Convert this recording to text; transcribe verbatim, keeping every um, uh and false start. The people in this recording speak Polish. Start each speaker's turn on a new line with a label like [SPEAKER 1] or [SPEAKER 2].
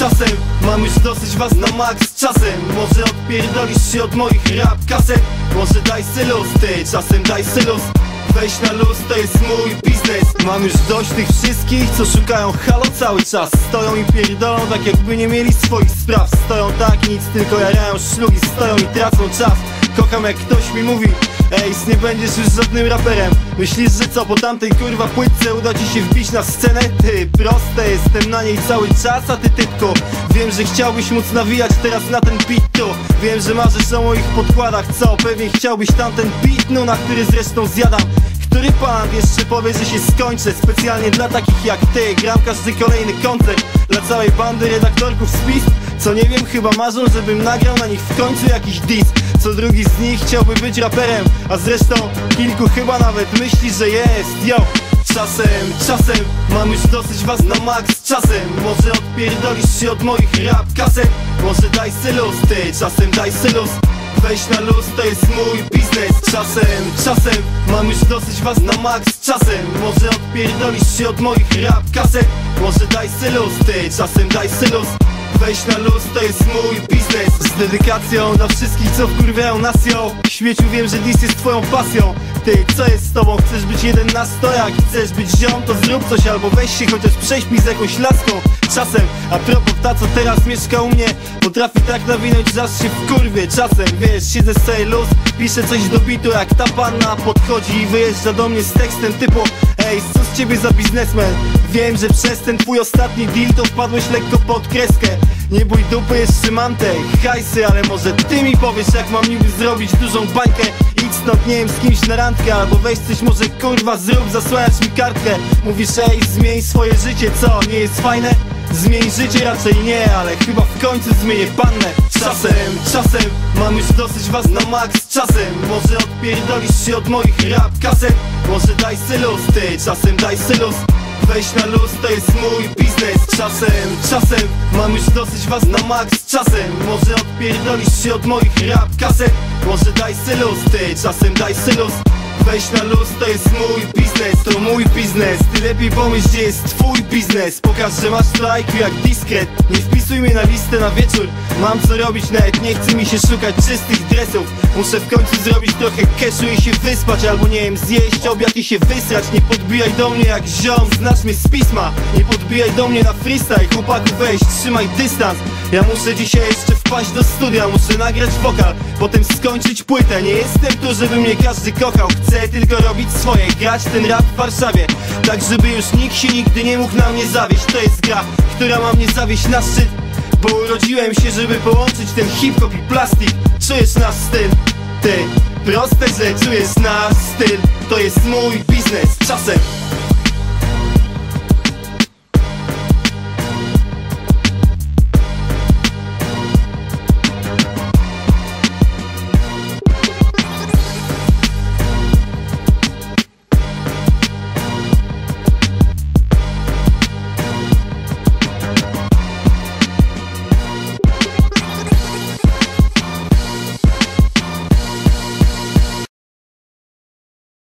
[SPEAKER 1] czasem mam już dosyć was na max. Czasem może odpierdolisz się od moich rap kaset. Może daj se luz, ty czasem daj se luz. Weź na luz, to jest mój biznes. Mam już dość tych wszystkich, co szukają halo cały czas. Stoją i pierdolą tak jakby nie mieli swoich spraw. Stoją tak i nic, tylko jarają szlugi. Stoją i tracą czas. Kocham jak ktoś mi mówi: ej, nie będziesz już żadnym raperem. Myślisz, że co, po tamtej kurwa płytce uda ci się wbić na scenę? Ty, proste, jestem na niej cały czas, a ty typko. Wiem, że chciałbyś móc nawijać teraz na ten beat tu. Wiem, że marzysz o moich podkładach, co? Pewnie chciałbyś tamten beat, no na który zresztą zjadam. Który pan jeszcze powie, że się skończę? Specjalnie dla takich jak ty gram każdy kolejny koncert. Dla całej bandy redaktorków z pism, co nie wiem, chyba marzą, żebym nagrał na nich w końcu jakiś diss. Co drugi z nich chciałby być raperem, a zresztą kilku chyba nawet myśli, że jest. Yo! Czasem, czasem mam już dosyć was na max. Czasem może odpierdolisz się od moich rap kaset. Może daj se luz, ty czasem daj se luz. Weź na luz, to jest mój biznes. Czasem, czasem mam już dosyć was na max. Czasem może odpierdolisz się od moich rap kaset. Może daj se luz, ty czasem daj se luz. Weź na luz, to jest mój biznes. Z dedykacją dla wszystkich, co wkurwiają nas, yo. Śmieciu, wiem, że diss jest twoją pasją. Ty, co jest z tobą? Chcesz być jeden na sto? Jak chcesz być ziom, to zrób coś. Albo weź się chociaż prześpij z jakąś laską. Czasem, a propos ta, co teraz mieszka u mnie, potrafi tak nawinąć, że aż się wkurwie. Czasem, wiesz, siedzę sobie luz, piszę coś do bitu, jak ta panna podchodzi i wyjeżdża do mnie z tekstem typu: ej, co z ciebie za biznesmen? Wiem, że przez ten twój ostatni deal to wpadłeś lekko pod kreskę. Nie bój dupy, jeszcze mam te hajsy, ale może ty mi powiesz, jak mam niby zrobić dużą bańkę. Idź stąd, nie wiem, z kimś na randkę, albo weź coś może kurwa zrób, zasłaniać mi kartkę. Mówisz: ej, zmień swoje życie, co? Nie jest fajne? Zmień życie raczej nie, ale chyba w końcu zmienię pannę. Czasem, czasem mam już dosyć was na max. Czasem może odpierdolisz się od moich rap kaset. Może daj se luz, ty czasem daj se luz. Weź na luz, to jest mój biznes. Czasem, czasem mam już dosyć was na max. Czasem może odpierdolisz się od moich rap kaset. Może daj se luz, ty czasem daj se luz. Weź na luz, to jest mój biznes. To mój biznes, ty lepiej pomyśl, gdzie jest twój biznes. Pokaż, że masz to I Q jak dyskret. Nie wpisuj mnie na listę na wieczór. Mam co robić, nawet nie chce mi się szukać czystych dresów. Muszę w końcu zrobić trochę cashu i się wyspać, albo nie wiem, zjeść obiad i się wysrać. Nie podbijaj do mnie jak ziom, znasz mnie z pisma. Nie podbijaj do mnie na freestyle, chłopaku weź, trzymaj dystans. Ja muszę dzisiaj jeszcze wpaść do studia, muszę nagrać wokal, potem skończyć płytę. Nie jestem tu, żeby mnie każdy kochał, chcę tylko robić swoje, grać ten rap w Warszawie, tak żeby już nikt się nigdy nie mógł na mnie zawieść. To jest gra, która ma mnie zawieść na szczyt, bo urodziłem się, żeby połączyć ten hip-hop i plastik. Czujesz nasz styl? Ty, proste, że czujesz nasz styl. To jest mój biznes. Czasem